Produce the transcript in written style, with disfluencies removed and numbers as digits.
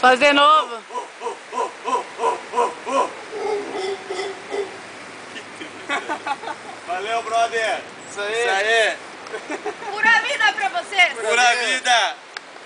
Faz de novo. Valeu, brother. Isso aí. Isso aí. Pura vida pra vocês. Pura vida.